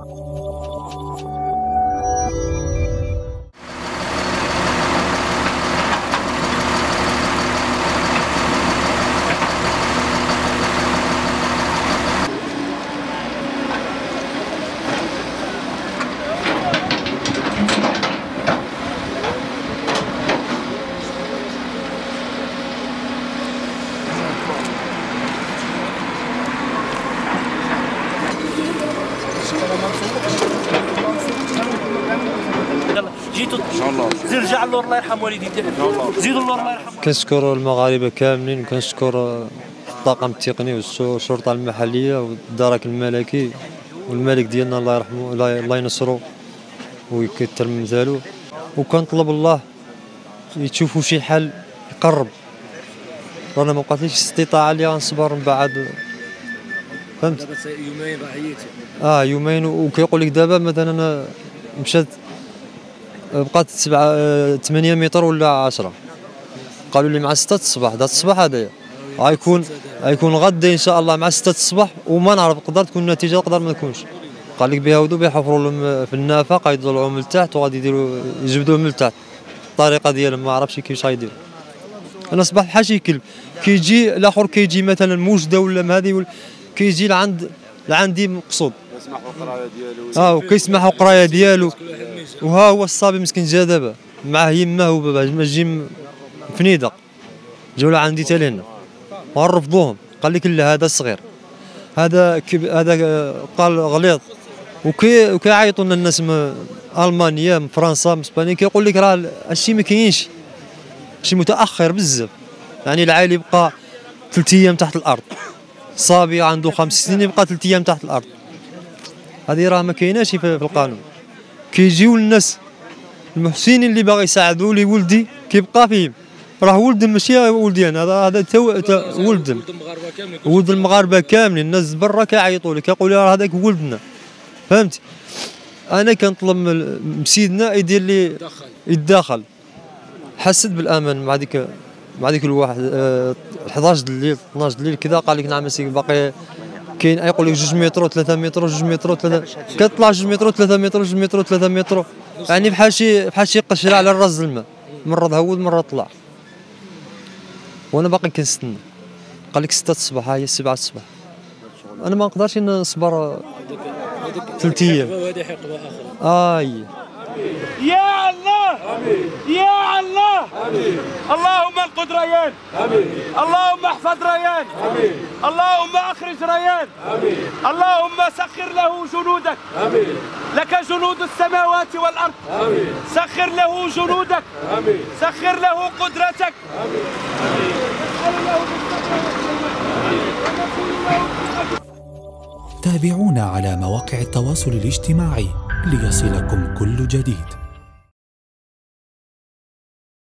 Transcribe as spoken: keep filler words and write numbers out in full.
جيتوا ان شاء الله زيد رجع اللور الله يرحم والديك ان شاء الله زيدوا اللور الله يرحم. كنشكر المغاربه كاملين وكنشكر الطاقم التقني والشرطه المحليه والدرك الملكي والملك ديالنا الله يرحمه الله ينصرو ويكثر من مثاله. وكنطلب الله يشوفوا شي حل يقرب، رانا ما بقاتليش استطاعه اللي غنصبر من بعد، فهمت؟ دابا يومين راه اه يومين وكيقول لك دابا مثلا مشات بقات سبعة ثمانية متر ولا عشرة، قالوا لي مع ستة الصباح، هذا الصباح هذايا غيكون غيكون غدا ان شاء الله مع ستة الصباح، وما نعرف تقدر تكون النتيجه تقدر ما تكونش. قال لك بيهودوا بيحفروا لهم في النافق يطلعوا من التحت وغادي يديروا يجبدوه من التحت، الطريقه ديالهم ما عرفتش كيفاش غيديروا. انا صباح بحال شي كلب كيجي الاخر كيجي مثلا موجده ولا ما هذه كيجي لعند لعندي مقصود يسمح القرايه ديالو اه وكيسمح القرايه ديالو. وها هو الصبي مسكين جا دابا معاه يماه وباباه ما جي فنيدق جاو لعندي حتى لهنا ونرفضوهم. قال لك لا هذا صغير هذا هذا قال غليظ وكي وكيعيطوا لنا الناس من المانيا من فرنسا من اسبانيا كيقول لك راه هادشي ما كاينش، شي متاخر بزاف. يعني العائل يبقى ثلاث ايام تحت الارض، صبي عنده خمس سنين يبقى ثلاث ايام تحت الارض، هذه راه ما كايناش في القانون. كيجيو الناس المحسنين اللي باغي يساعدوا لي ولدي كيبقى فيهم، راه ولد ماشي ولدي انا، هذا هذا تا ولد ولد المغاربه كاملين. الناس برا كيعيطوا لي كيقولوا راه هذاك ولدنا، فهمتي؟ انا كنطلب من سيدنا يدير لي يتدخل. حسيت بالامان مع ديك مع ديك الواحد أه حداش د الليل اثناش د الليل كذا قال لك نعم سيدي باقي كاين يقول لك جوج متر ثلاثة متر جوج متر ثلاثة، كتطلع جوج متر ثلاثة متر جوج متر ثلاثة متر، يعني بحال شي بحال شي قشره على الراس الماء، مره ضهود مره طلع. وانا باقي كنستنى. قال لك ستة الصباح هي سبعة الصباح، انا ما نقدرش نصبر ثلاث ايام. اي يا الله يا الله اللهم انقذ ريان، اللهم احفظ ريان، اللهم اخرج ريان، اللهم سخر له جنودك، لك جنود السماوات والارض، سخر له جنودك، سخر له قدرتك. تابعونا على مواقع التواصل الاجتماعي ليصلكم كل جديد.